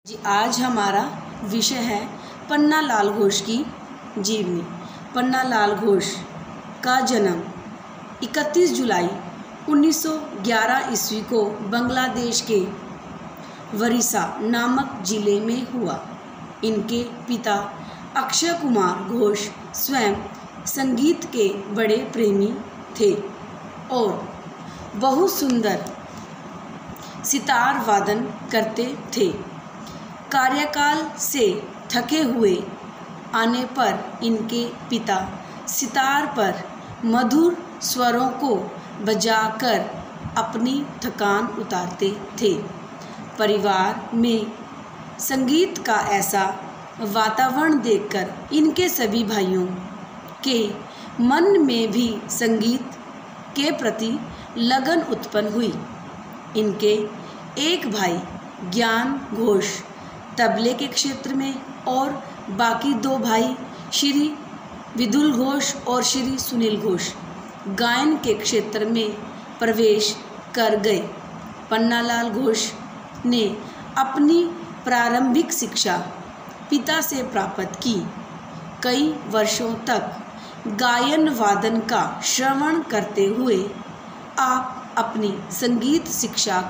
जी आज हमारा विषय है पन्नालाल घोष की जीवनी। पन्नालाल घोष का जन्म 31 जुलाई 1911 ईस्वी को बांग्लादेश के वरिसा नामक जिले में हुआ। इनके पिता अक्षय कुमार घोष स्वयं संगीत के बड़े प्रेमी थे और बहुत सुंदर सितार वादन करते थे। कार्यकाल से थके हुए आने पर इनके पिता सितार पर मधुर स्वरों को बजाकर अपनी थकान उतारते थे। परिवार में संगीत का ऐसा वातावरण देखकर इनके सभी भाइयों के मन में भी संगीत के प्रति लगन उत्पन्न हुई। इनके एक भाई ज्ञान घोष तबले के क्षेत्र में और बाकी दो भाई श्री विदुल घोष और श्री सुनील घोष गायन के क्षेत्र में प्रवेश कर गए। पन्नालाल घोष ने अपनी प्रारंभिक शिक्षा पिता से प्राप्त की। कई वर्षों तक गायन वादन का श्रवण करते हुए आप अपनी संगीत शिक्षा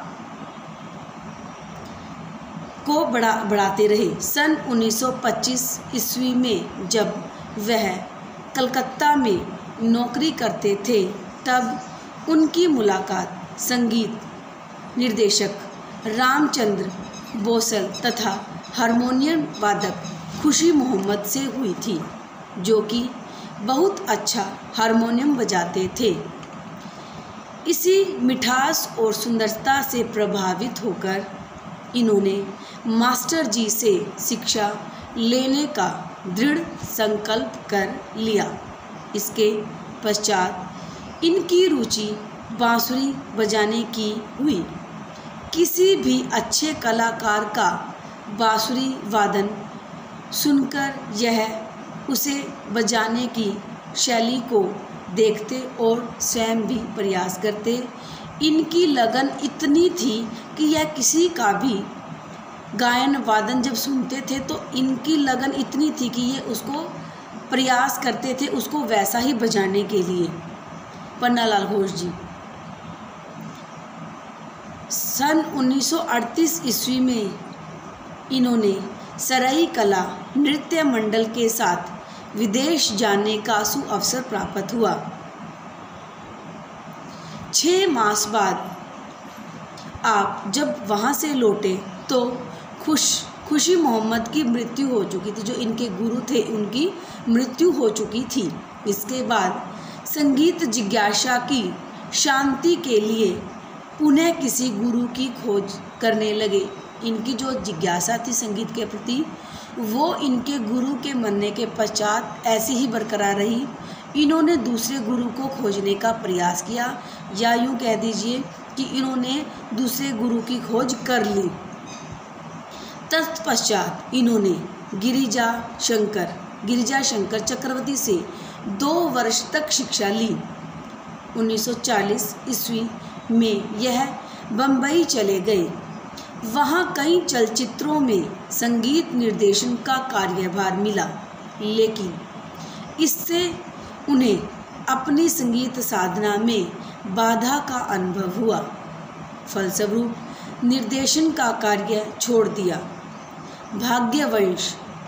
को बढ़ाते रहे। सन 1925 ईस्वी में जब वह कलकत्ता में नौकरी करते थे तब उनकी मुलाकात संगीत निर्देशक रामचंद्र बोसल तथा हारमोनियम वादक खुशी मोहम्मद से हुई थी, जो कि बहुत अच्छा हारमोनियम बजाते थे। इसी मिठास और सुंदरता से प्रभावित होकर इन्होंने मास्टर जी से शिक्षा लेने का दृढ़ संकल्प कर लिया। इसके पश्चात इनकी रुचि बांसुरी बजाने की हुई। किसी भी अच्छे कलाकार का बांसुरी वादन सुनकर यह उसे बजाने की शैली को देखते और स्वयं भी प्रयास करते। इनकी लगन इतनी थी कि यह किसी का भी गायन वादन जब सुनते थे तो इनकी लगन इतनी थी कि ये उसको प्रयास करते थे उसको वैसा ही बजाने के लिए। पन्नालाल घोष जी सन 1938 ईस्वी में इन्होंने सराई कला नृत्य मंडल के साथ विदेश जाने का सुअवसर प्राप्त हुआ। 6 मास बाद आप जब वहाँ से लौटे तो खुशी मोहम्मद की मृत्यु हो चुकी थी। जो इनके गुरु थे उनकी मृत्यु हो चुकी थी। इसके बाद संगीत जिज्ञासा की शांति के लिए पुनः किसी गुरु की खोज करने लगे। इनकी जो जिज्ञासा थी संगीत के प्रति वो इनके गुरु के मरने के पश्चात ऐसी ही बरकरार रही। इन्होंने दूसरे गुरु को खोजने का प्रयास किया, या यूँ कह दीजिए कि इन्होंने दूसरे गुरु की खोज कर ली। तत्पश्चात इन्होंने गिरिजा शंकर चक्रवर्ती से 2 वर्ष तक शिक्षा ली। 1940 ईस्वी में यह बम्बई चले गए। वहाँ कई चलचित्रों में संगीत निर्देशन का कार्यभार मिला, लेकिन इससे उन्हें अपनी संगीत साधना में बाधा का अनुभव हुआ। फलस्वरूप निर्देशन का कार्य छोड़ दिया। भाग्यवंश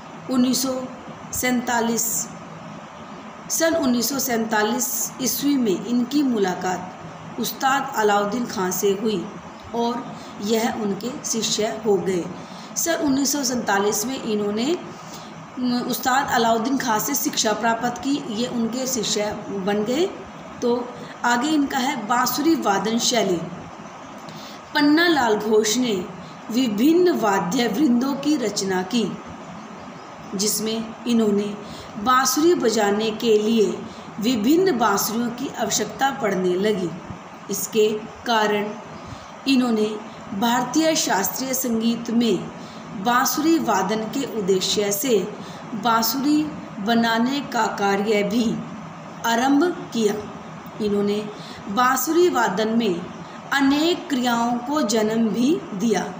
सन 1947 ईस्वी में इनकी मुलाकात उस्ताद अलाउद्दीन खां से हुई और यह उनके शिष्य हो गए। सन 1947 में इन्होंने उस्ताद अलाउद्दीन खां से शिक्षा प्राप्त की, ये उनके शिष्य बन गए। तो आगे इनका है बांसुरी वादन शैली। पन्नालाल घोष ने विभिन्न वाद्य वृंदों की रचना की, जिसमें इन्होंने बांसुरी बजाने के लिए विभिन्न बांसुरियों की आवश्यकता पड़ने लगी। इसके कारण इन्होंने भारतीय शास्त्रीय संगीत में बांसुरी वादन के उद्देश्य से बांसुरी बनाने का कार्य भी आरंभ किया। इन्होंने बांसुरी वादन में अनेक क्रियाओं को जन्म भी दिया।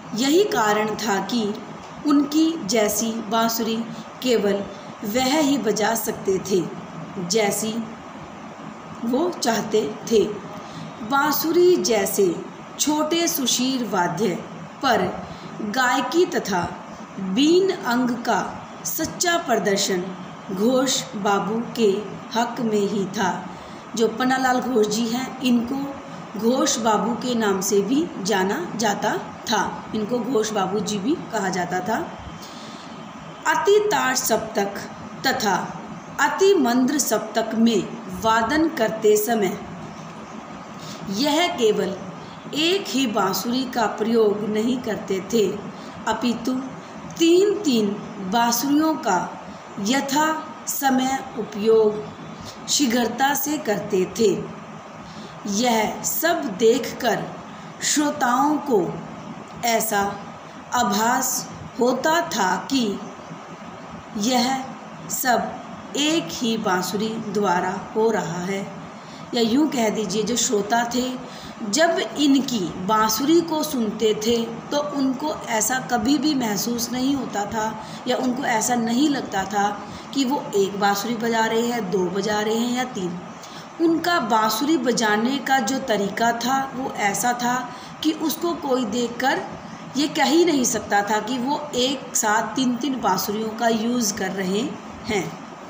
यही कारण था कि उनकी जैसी बांसुरी केवल वह ही बजा सकते थे जैसी वो चाहते थे। बांसुरी जैसे छोटे सुशील वाद्य पर गायकी तथा बीन अंग का सच्चा प्रदर्शन घोष बाबू के हक में ही था। जो पन्नालाल घोष जी हैं, इनको घोष बाबू के नाम से भी जाना जाता था। इनको घोष बाबू जी भी कहा जाता था। अति ताड़ सप्तक तथा अति मंद्र सप्तक में वादन करते समय यह केवल एक ही बांसुरी का प्रयोग नहीं करते थे, अपितु 3-3 बांसुरियों का यथा समय उपयोग शीघ्रता से करते थे। यह सब देखकर श्रोताओं को ऐसा आभास होता था कि यह सब एक ही बांसुरी द्वारा हो रहा है, या यूँ कह दीजिए जो श्रोता थे जब इनकी बांसुरी को सुनते थे तो उनको ऐसा कभी भी महसूस नहीं होता था, या उनको ऐसा नहीं लगता था कि वो एक बांसुरी बजा रहे हैं, 2 बजा रहे हैं या 3। उनका बांसुरी बजाने का जो तरीका था वो ऐसा था कि उसको कोई देखकर ये कह ही नहीं सकता था कि वो एक साथ 3-3 बांसुरियों का यूज़ कर रहे हैं।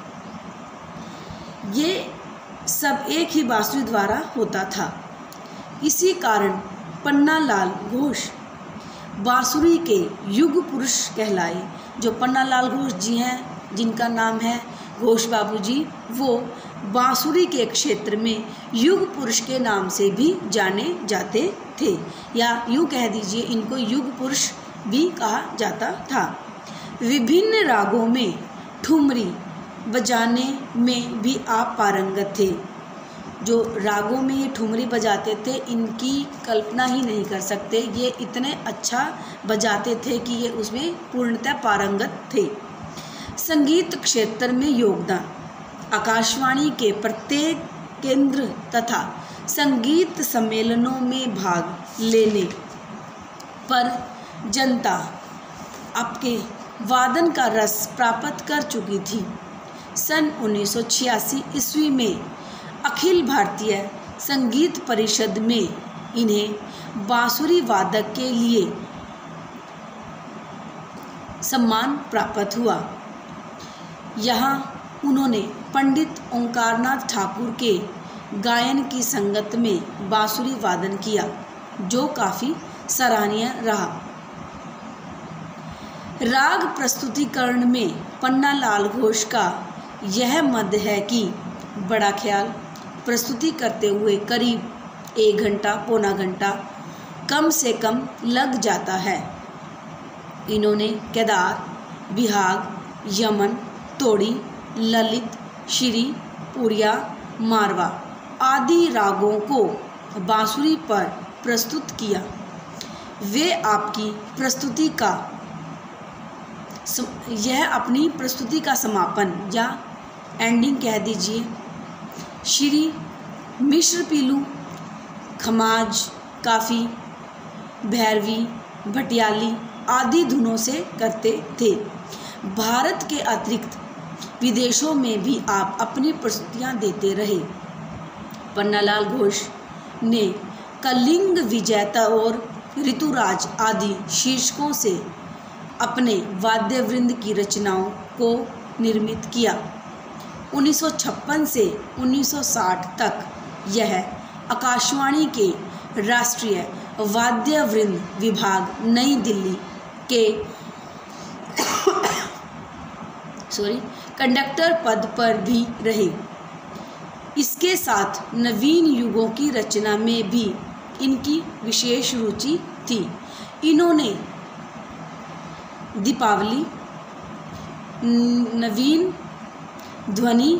ये सब एक ही बांसुरी द्वारा होता था। इसी कारण पन्नालाल घोष बांसुरी के युग पुरुष कहलाए। जो पन्नालाल घोष जी हैं, जिनका नाम है घोष बाबू जी, वो बांसुरी के क्षेत्र में युग पुरुष के नाम से भी जाने जाते थे, या यूँ कह दीजिए इनको युग पुरुष भी कहा जाता था। विभिन्न रागों में ठुमरी बजाने में भी आप पारंगत थे। जो रागों में ये ठुमरी बजाते थे, इनकी कल्पना ही नहीं कर सकते। ये इतने अच्छा बजाते थे कि ये उसमें पूर्णतः पारंगत थे। संगीत क्षेत्र में योगदान। आकाशवाणी के प्रत्येक केंद्र तथा संगीत सम्मेलनों में भाग लेने पर जनता आपके वादन का रस प्राप्त कर चुकी थी। सन 1986 ईस्वी में अखिल भारतीय संगीत परिषद में इन्हें बांसुरी वादक के लिए सम्मान प्राप्त हुआ। यहाँ उन्होंने पंडित ओंकारनाथ ठाकुर के गायन की संगत में बांसुरी वादन किया, जो काफ़ी सराहनीय रहा। राग प्रस्तुतिकरण में पन्नालाल घोष का यह मत है कि बड़ा ख्याल प्रस्तुति करते हुए करीब 1 घंटा पौना घंटा कम से कम लग जाता है। इन्होंने केदार, बिहाग, यमन, तोड़ी, ललित, श्री, पुरिया, मारवा आदि रागों को बांसुरी पर प्रस्तुत किया। वे आपकी प्रस्तुति का अपनी प्रस्तुति का समापन या एंडिंग कह दीजिए श्री, मिश्र पीलू, खमाज, काफ़ी, भैरवी, भटियाली आदि धुनों से करते थे। भारत के अतिरिक्त विदेशों में भी आप अपनी प्रस्तुतियाँ देते रहे। पन्नालाल घोष ने कलिंग विजेता और ऋतुराज आदि शीर्षकों से अपने वाद्यवृंद की रचनाओं को निर्मित किया। 1956 से 1960 तक यह आकाशवाणी के राष्ट्रीय वाद्यवृंद विभाग नई दिल्ली के कंडक्टर पद पर भी रहे। इसके साथ नवीन युगों की रचना में भी इनकी विशेष रुचि थी। इन्होंने दीपावली, नवीन ध्वनि,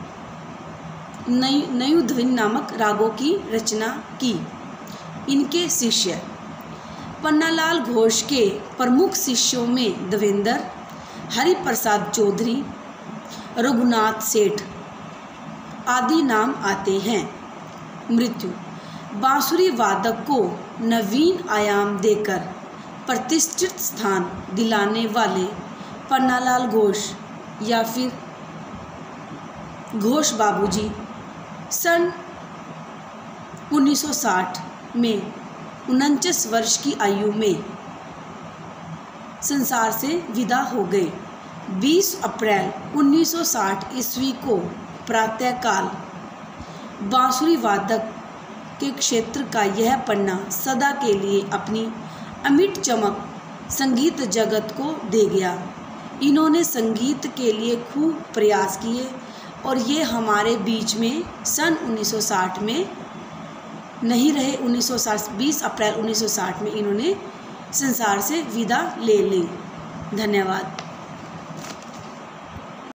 नयु ध्वनि नामक रागों की रचना की। इनके शिष्य पन्नालाल घोष के प्रमुख शिष्यों में देवेंद्र, हरिप्रसाद चौधरी, रघुनाथ सेठ आदि नाम आते हैं। मृत्यु। बांसुरी वादक को नवीन आयाम देकर प्रतिष्ठित स्थान दिलाने वाले पन्नालाल घोष या फिर घोष बाबूजी सन 1960 में 49 वर्ष की आयु में संसार से विदा हो गए। 20 अप्रैल 1960 ईस्वी को प्रातःकाल बांसुरी वादक के क्षेत्र का यह पन्ना सदा के लिए अपनी अमिट चमक संगीत जगत को दे गया। इन्होंने संगीत के लिए खूब प्रयास किए और ये हमारे बीच में सन 1960 में नहीं रहे। 20 अप्रैल 1960 में इन्होंने संसार से विदा ले ली। धन्यवाद।